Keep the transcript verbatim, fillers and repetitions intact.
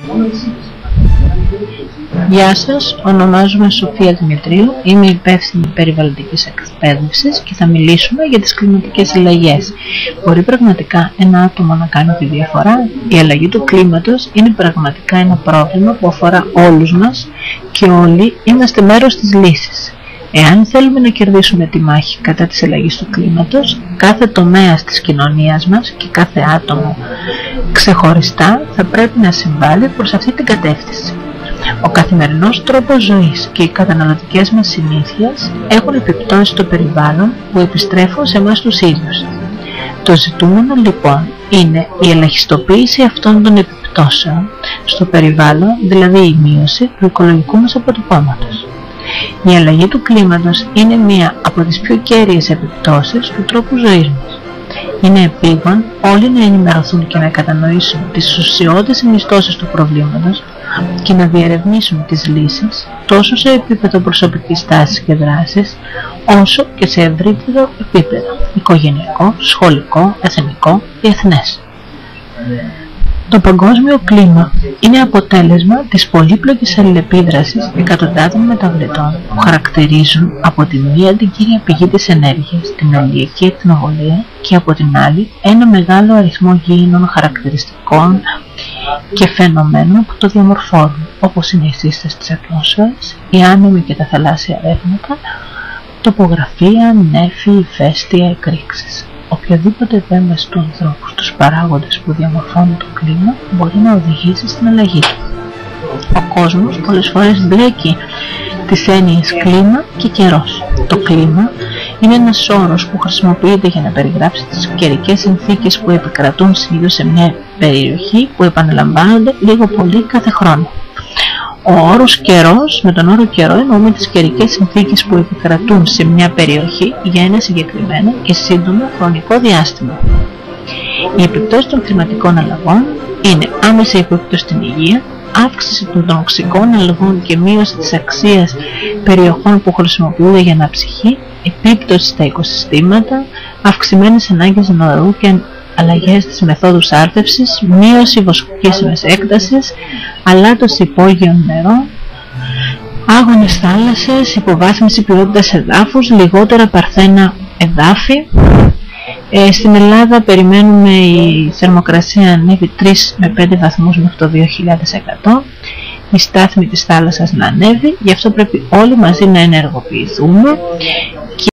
Γεια σας, ονομάζομαι Σοφία Δημητρίου, είμαι υπεύθυνη περιβαλλοντικής εκπαίδευσης και θα μιλήσουμε για τις κλιματικές αλλαγές. Μπορεί πραγματικά ένα άτομο να κάνει τη διαφορά? Η αλλαγή του κλίματος είναι πραγματικά ένα πρόβλημα που αφορά όλους μας και όλοι είμαστε μέρος της λύσης. Εάν θέλουμε να κερδίσουμε τη μάχη κατά της αλλαγής του κλίματος, κάθε τομέας της κοινωνίας μας και κάθε άτομο ξεχωριστά θα πρέπει να συμβάλλει προς αυτή την κατεύθυνση. Ο καθημερινός τρόπος ζωής και οι καταναλωτικές μας συνήθειες έχουν επιπτώσει στο περιβάλλον που επιστρέφουν σε εμάς τους ίδιους. Το ζητούμενο λοιπόν είναι η ελαχιστοποίηση αυτών των επιπτώσεων στο περιβάλλον, δηλαδή η μείωση του οικολογικού μας αποτυπώματος. Η αλλαγή του κλίματος είναι μία από τις πιο κέρυες επιπτώσεις του τρόπου ζωής μας. Είναι επίγον όλοι να ενημερωθούν και να κατανοήσουν τις ουσιώδεις συνιστώσεις του προβλήματος και να διερευνήσουν τις λύσεις τόσο σε επίπεδο προσωπικής τάσης και δράσης, όσο και σε ευρύτερο επίπεδο, οικογενειακό, σχολικό, εθνικό, διεθνές. Το παγκόσμιο κλίμα είναι αποτέλεσμα της πολύπλοκης αλληλεπίδρασης εκατοντάδων μεταβλητών που χαρακτηρίζουν από τη μία την κύρια πηγή της ενέργειας, την ηλιακή ακτινοβολία, και από την άλλη ένα μεγάλο αριθμό γήινων χαρακτηριστικών και φαινομένων που το διαμορφώνουν, όπως είναι η σύσταση της ατμόσφαιρας, η άνεμη και τα θαλάσσια ρεύματα, τοπογραφία, νέφη, ηφαίστεια, εκρήξεις. Οποιαδήποτε επέμβαση του ανθρώπου στους παράγοντες που διαμορφώνουν το κλίμα μπορεί να οδηγήσει στην αλλαγή του. Ο κόσμος πολλές φορές μπλέκει τις έννοιες κλίμα και καιρός. Το κλίμα είναι ένας όρος που χρησιμοποιείται για να περιγράψει τις καιρικές συνθήκες που επικρατούν συνήθως σε μια περιοχή, που επαναλαμβάνονται λίγο πολύ κάθε χρόνο. Ο όρος καιρός, με τον όρο καιρό εννοούμε τις καιρικές συνθήκες που επικρατούν σε μια περιοχή για ένα συγκεκριμένο και σύντομο χρονικό διάστημα. Η επιπτώση των κλιματικών αλλαγών είναι άμεση επίπτωση στην υγεία, αύξηση των τοξικών αλγών και μείωση της αξίας περιοχών που χρησιμοποιούνται για αναψυχή, επίπτωση στα οικοσυστήματα, αυξημένες ανάγκες νερού και αλλαγές στις μεθόδους άρτευσης, μείωση βοσκοκύσιμης έκτασης, αλάτωση υπόγειων νερών, άγονες θάλασσες, υποβάθμιση ποιότητας εδάφους, λιγότερα παρθένα εδάφη. Ε, στην Ελλάδα περιμένουμε η θερμοκρασία να ανέβει τρεις με πέντε βαθμούς μέχρι το δύο χιλιάδες εκατό, η στάθμη της θάλασσας να ανέβει, γι' αυτό πρέπει όλοι μαζί να ενεργοποιηθούμε.